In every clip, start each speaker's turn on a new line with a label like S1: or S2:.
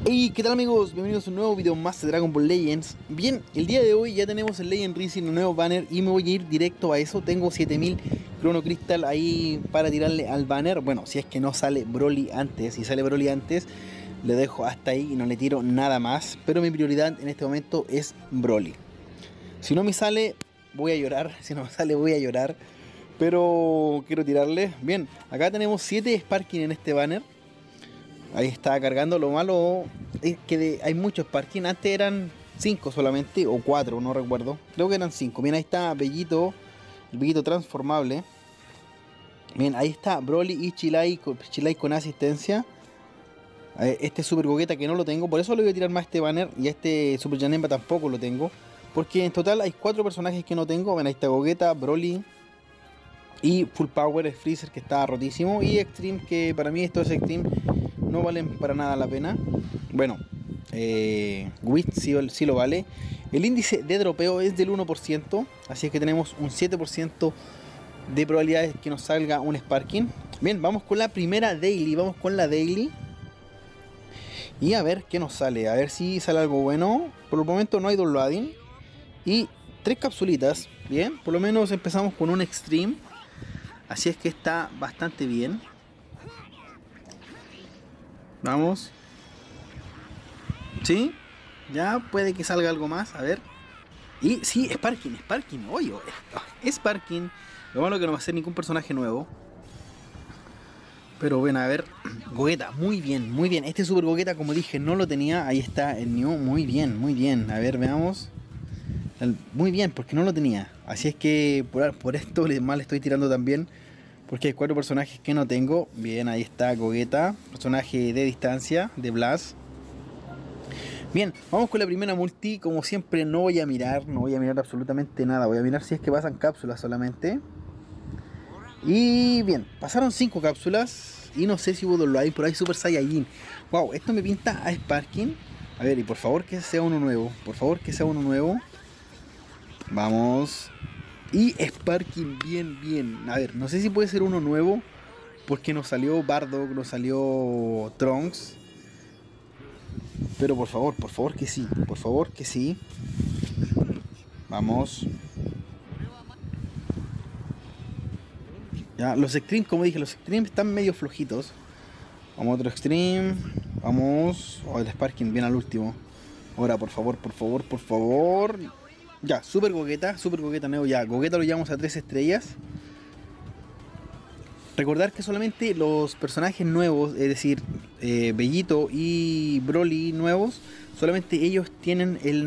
S1: Hey, ¿qué tal amigos? Bienvenidos a un nuevo video más de Dragon Ball Legends. Bien, el día de hoy ya tenemos el Legend Rising, el nuevo banner, y me voy a ir directo a eso. Tengo 7000 Chrono Crystal ahí para tirarle al banner. Bueno, si es que no sale Broly antes. Si sale Broly antes, le dejo hasta ahí y no le tiro nada más. Pero mi prioridad en este momento es Broly. Si no me sale, voy a llorar. Si no me sale, voy a llorar. Pero quiero tirarle. Bien, acá tenemos 7 Sparking en este banner. Ahí está cargando. Lo malo es que hay muchos Sparking. Antes eran 5 solamente, o 4, no recuerdo. Creo que eran 5. Bien, ahí está Bellito, el Bellito transformable. Bien, ahí está Broly y Chilai con asistencia. Este Super Gogeta que no lo tengo, por eso le voy a tirar más este banner. Y este Super Janemba tampoco lo tengo, porque en total hay 4 personajes que no tengo. Ven, ahí está Gogeta, Broly y Full Power, el Freezer que está rotísimo. Y Extreme, que para mí estos Extreme no valen para nada la pena. Bueno, Wit sí lo vale. El índice de dropeo es del 1%, así es que tenemos un 7% de probabilidades que nos salga un Sparking. Bien, vamos con la primera Daily, vamos con la Daily. Y a ver qué nos sale, a ver si sale algo bueno. Por el momento no hay downloading. Y 3 capsulitas, bien, por lo menos empezamos con un Extreme. Así es que está bastante bien. Vamos. ¿Sí? Ya puede que salga algo más, a ver. Y sí, Sparking, oye, Sparking. Lo malo que no va a ser ningún personaje nuevo. Pero bueno, a ver. Gogeta, muy bien, muy bien. Este Super Gogeta, como dije, no lo tenía. Ahí está el New, muy bien, muy bien. A ver, veamos. Muy bien, porque no lo tenía. Así es que por esto mal estoy tirando también. Porque hay 4 personajes que no tengo. Bien, ahí está Gogeta, personaje de distancia, de Blast. Bien, vamos con la primera multi. Como siempre no voy a mirar absolutamente nada. Voy a mirar si es que pasan cápsulas solamente. Y bien, pasaron 5 cápsulas. Y no sé si hubo download por ahí Super Saiyajin. Wow, esto me pinta a Sparking. A ver, y por favor que sea uno nuevo. Por favor que sea uno nuevo. Vamos. Y Sparking, bien, bien. A ver, no sé si puede ser uno nuevo, porque nos salió Bardock, nos salió Trunks. Pero por favor que sí. Por favor que sí. Vamos. Ya, los Extreme, como dije, los Extreme están medio flojitos. Vamos a otro Extreme. Vamos. Oh, el Sparking, bien al último. Ahora, por favor. Ya, Super Gogeta nuevo. Ya, Gogeta lo llevamos a 3 estrellas. Recordar que solamente los personajes nuevos, es decir, Bellito y Broly nuevos, solamente ellos tienen los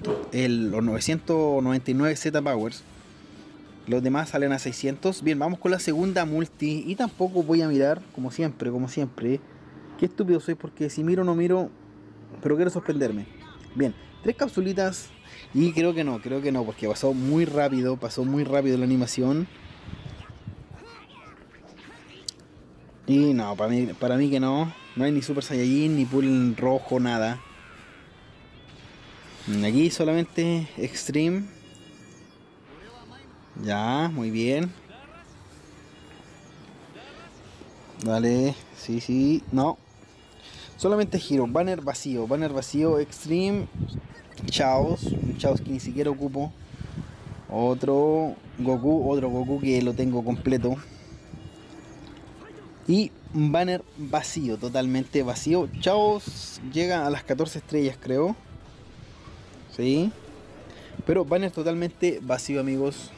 S1: 999 Z Powers. Los demás salen a 600. Bien, vamos con la segunda multi. Y tampoco voy a mirar, como siempre. Qué estúpido soy, porque si miro no miro, pero quiero sorprenderme. Bien, 3 capsulitas. Y creo que no, porque pasó muy rápido la animación. Y no, para mí que no. No hay ni Super Saiyajin, ni Pool rojo, nada. Aquí solamente Extreme. Ya, muy bien. Dale, sí, no. Solamente giro, banner vacío, Extreme. Chaos que ni siquiera ocupo. Otro Goku que lo tengo completo. Y un banner vacío, totalmente vacío. Chaos llega a las 14 estrellas, creo. Sí. Pero banner totalmente vacío, amigos.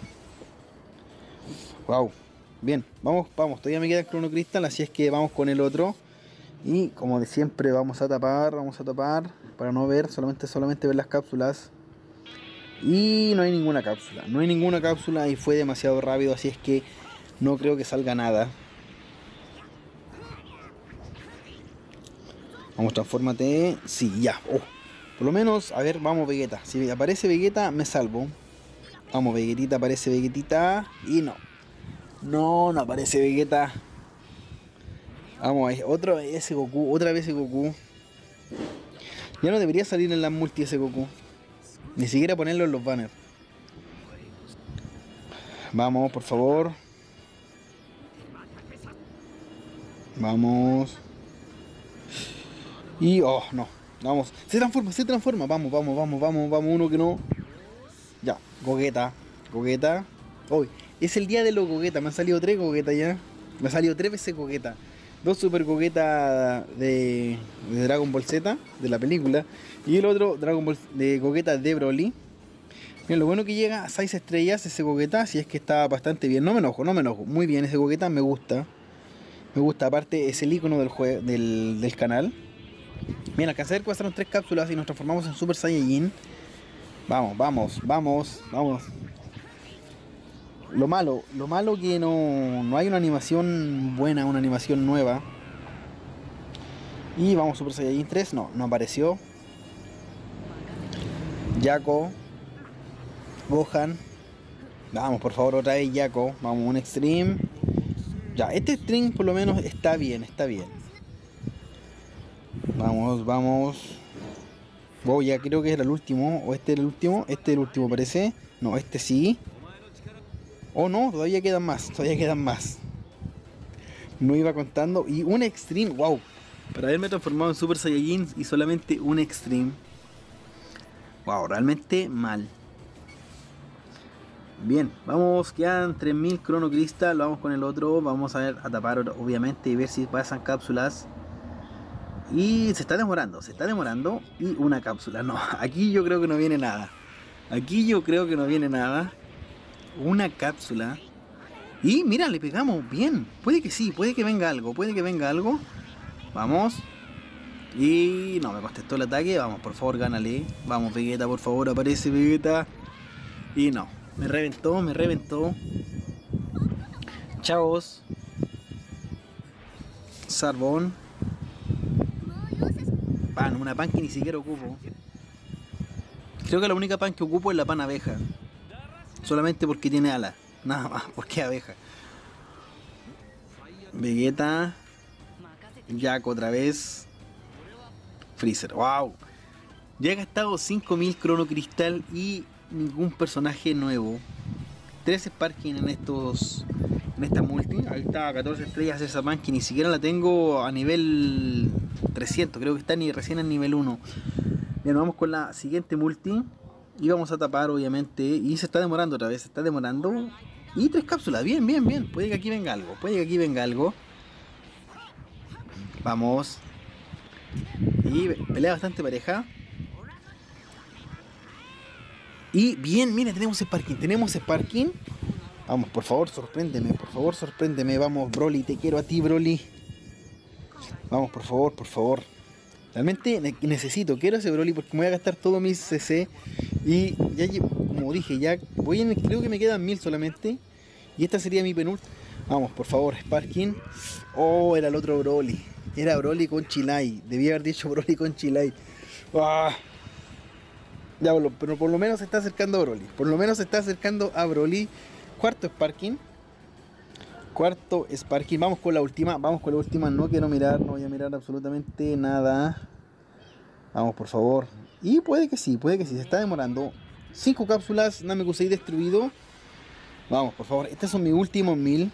S1: Wow. Bien, vamos. Todavía me queda el Chrono Crystal, así es que vamos con el otro. Y como de siempre vamos a tapar para no ver, solamente ver las cápsulas. Y no hay ninguna cápsula y fue demasiado rápido, así es que no creo que salga nada. Vamos, transfórmate. Sí, ya. Oh. Por lo menos, a ver, vamos Vegeta. Si aparece Vegeta, me salvo. Vamos, Vegetita, aparece Vegetita. Y no. No aparece Vegeta. Vamos, ese Goku. Otra vez ese Goku. Ya no debería salir en la multi ese Goku. Ni siquiera ponerlo en los banners. Vamos, por favor. Vamos. Y, oh, no. Vamos. Se transforma, se transforma. Vamos, vamos, vamos, vamos, vamos. Uno que no. Ya. Gogeta. Gogeta. Hoy. Es el día de los Gogeta. Me han salido 3 Gogeta ya. Me ha salido 3 veces Gogeta. 2 Super Gogeta de Dragon Ball Z, de la película. Y el otro Dragon Ball de Gogeta de Broly. Bien, lo bueno que llega a 6 estrellas ese Gogeta, si es que está bastante bien. No me enojo, no me enojo. Muy bien ese Gogeta, me gusta. Me gusta, aparte es el icono del canal. Bien, alcancé a ver que pasaron 3 cápsulas y nos transformamos en Super Saiyajin. Vamos, vamos, vamos, vamos. Lo malo que no hay una animación buena, una animación nueva. Y vamos, Super Saiyajin 3, no apareció. Jaco. Gohan. Vamos, por favor, otra vez Jaco. Vamos, un Extreme. Ya, este Extreme por lo menos está bien, está bien. Vamos, vamos. Oh, ya creo que era el último. O este era el último. Este es el último, parece. No, este sí. Oh, no, todavía quedan más. Todavía quedan más. No iba contando. Y un Extreme. Wow. Para haberme transformado en Super Saiyajin y solamente un Extreme. Wow, realmente mal. Bien, vamos, quedan 3000 Chrono Crystal, vamos con el otro, vamos a ver, a tapar obviamente y ver si pasan cápsulas. Y se está demorando, y una cápsula, no, aquí yo creo que no viene nada. Aquí yo creo que no viene nada. Una cápsula. Y mira, le pegamos, bien, puede que sí, puede que venga algo, Vamos. Y no, me contestó el ataque, vamos, por favor, gánale. Vamos, Vegeta, por favor, aparece Vegeta. Y no. Me reventó. Chavos. Sarbón. Pan, una pan que ni siquiera ocupo. Creo que la única pan que ocupo es la pan abeja. Solamente porque tiene alas. Nada más, porque abeja. Vegeta. Jack otra vez. Freezer. Wow. Ya he gastado 5000 Chrono Cristal y ningún personaje nuevo. 3 Sparking en esta multi. Ahí está, 14 estrellas esa pan que ni siquiera la tengo a nivel 300. Creo que está recién en nivel 1. Bien, vamos con la siguiente multi. Y vamos a tapar obviamente. Y se está demorando otra vez. Se está demorando. Y 3 cápsulas. Bien, bien, bien. Puede que aquí venga algo. Vamos. Y pelea bastante pareja. Y bien, mira, tenemos Sparking. Vamos, por favor, sorpréndeme. Vamos, Broly, te quiero a ti, Broly. Vamos, por favor. Realmente quiero ese Broly porque me voy a gastar todo mi CC. Y ya, como dije, ya creo que me quedan 1000 solamente. Y esta sería mi penúltima. Vamos, por favor, Sparking. Oh, era el otro Broly. Era Broly con Chilai. Debía haber dicho Broly con Chilai. ¡Ah! Ya, pero por lo menos se está acercando a Broly. Cuarto Sparking. Vamos con la última. No quiero mirar, no voy a mirar absolutamente nada. Vamos, por favor. Y puede que sí, se está demorando. 5 cápsulas, Namekusei destruido. Vamos, por favor, estos son mis últimos 1000.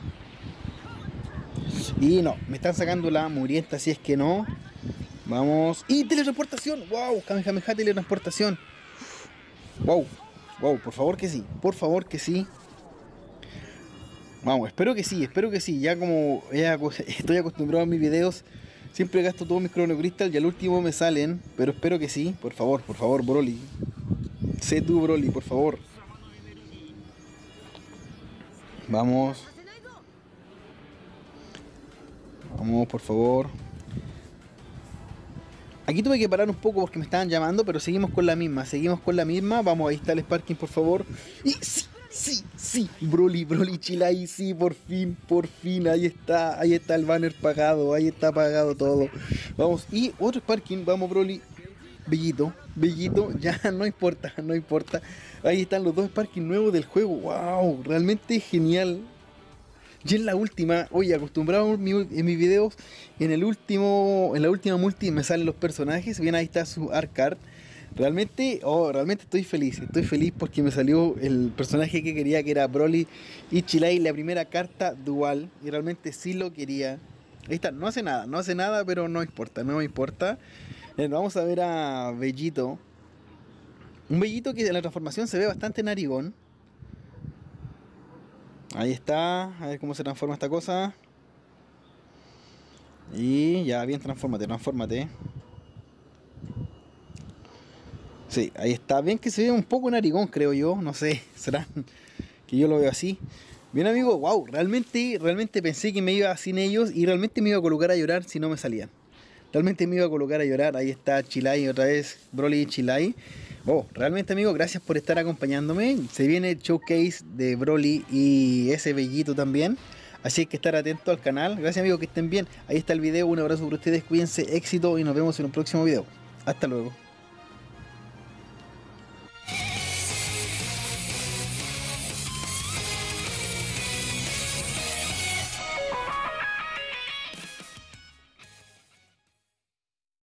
S1: Y no, me están sacando la murienta si es que no. Vamos. ¡Y teletransportación! ¡Wow! Kamehameha teletransportación. ¡Wow! Por favor que sí. Vamos, espero que sí. Ya como estoy acostumbrado a mis videos, siempre gasto todos mis Chrono Crystal y al último me salen. Pero espero que sí. Por favor, Broly. Sé tú, Broly, por favor. Vamos. Vamos, por favor. Aquí tuve que parar un poco porque me estaban llamando, pero seguimos con la misma. Vamos, ahí está el Sparking, por favor. Y sí. Broly Chilai, sí, por fin. Ahí está el banner pagado. Ahí está pagado todo. Vamos, y otro Sparking. Vamos, Broly. Bellito, ya no importa. Ahí están los 2 Sparking nuevos del juego. Wow, realmente genial. Y en la última, oye, acostumbrado en mis videos, en la última multi me salen los personajes, bien, ahí está su art card. Realmente estoy feliz porque me salió el personaje que quería, que era Broly y Chilai, la primera carta dual, y realmente sí lo quería. Ahí está, no hace nada, pero no importa. Vamos a ver a Bellito. Un Bellito que en la transformación se ve bastante narigón. Ahí está, a ver cómo se transforma esta cosa. Y ya, bien, transfórmate, transfórmate. Sí, ahí está. Bien que se ve un poco narigón, creo yo. No sé, será que yo lo veo así. Bien, amigo, wow, realmente pensé que me iba sin ellos y realmente me iba a colocar a llorar si no me salían. Realmente me iba a colocar a llorar. Ahí está Chilai otra vez, Broly y Chilai. Oh, realmente, amigo, gracias por estar acompañándome. Se viene el showcase de Broly y ese Bellito también. Así que estar atento al canal. Gracias, amigos, que estén bien. Ahí está el video. Un abrazo por ustedes. Cuídense, éxito y nos vemos en un próximo video. Hasta luego.